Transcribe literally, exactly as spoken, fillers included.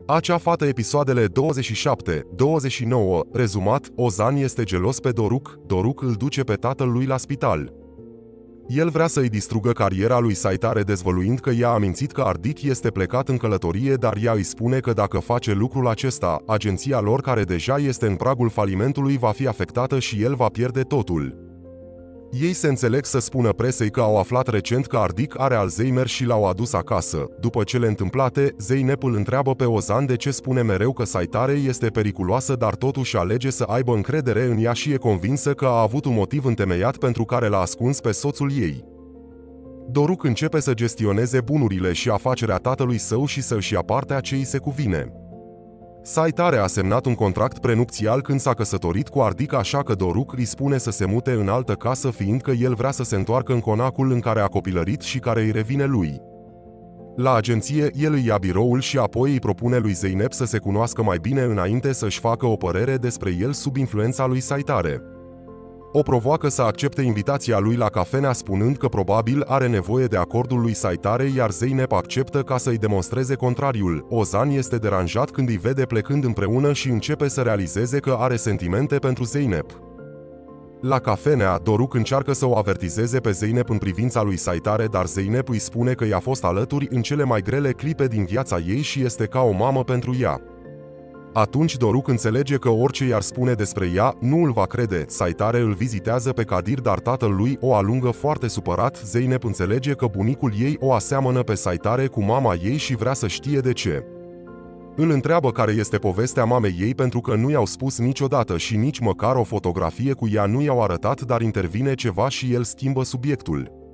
Acea fată, episoadele douăzeci și șapte douăzeci și nouă, rezumat, Ozan este gelos pe Doruk, Doruk îl duce pe tatăl lui la spital. El vrea să îi distrugă cariera lui Saitare dezvăluind că ea a mințit că Ardic este plecat în călătorie, dar ea îi spune că dacă face lucrul acesta, agenția lor care deja este în pragul falimentului va fi afectată și el va pierde totul. Ei se înțeleg să spună presei că au aflat recent că Ardic are Alzheimer și l-au adus acasă. După cele întâmplate, Zeynep îl întreabă pe Ozan de ce spune mereu că Saitare este periculoasă, dar totuși alege să aibă încredere în ea și e convinsă că a avut un motiv întemeiat pentru care l-a ascuns pe soțul ei. Doruk începe să gestioneze bunurile și afacerea tatălui său și să își ia partea ce îi se cuvine. Saitare a semnat un contract prenupțial când s-a căsătorit cu Ardic, așa că Doruk îi spune să se mute în altă casă, fiindcă el vrea să se întoarcă în conacul în care a copilărit și care îi revine lui. La agenție, el îi ia biroul și apoi îi propune lui Zeynep să se cunoască mai bine înainte să-și facă o părere despre el sub influența lui Saitare. O provoacă să accepte invitația lui la cafenea spunând că probabil are nevoie de acordul lui Saitare, iar Zeynep acceptă ca să-i demonstreze contrariul. Ozan este deranjat când îi vede plecând împreună și începe să realizeze că are sentimente pentru Zeynep. La cafenea, Doruk încearcă să o avertizeze pe Zeynep în privința lui Saitare, dar Zeynep îi spune că i-a fost alături în cele mai grele clipe din viața ei și este ca o mamă pentru ea. Atunci Doruk înțelege că orice i-ar spune despre ea, nu îl va crede. Saitare îl vizitează pe Kadir, dar tatăl lui o alungă foarte supărat. Zeynep înțelege că bunicul ei o aseamănă pe Saitare cu mama ei și vrea să știe de ce. Îl întreabă care este povestea mamei ei pentru că nu i-au spus niciodată și nici măcar o fotografie cu ea nu i-au arătat, dar intervine ceva și el schimbă subiectul.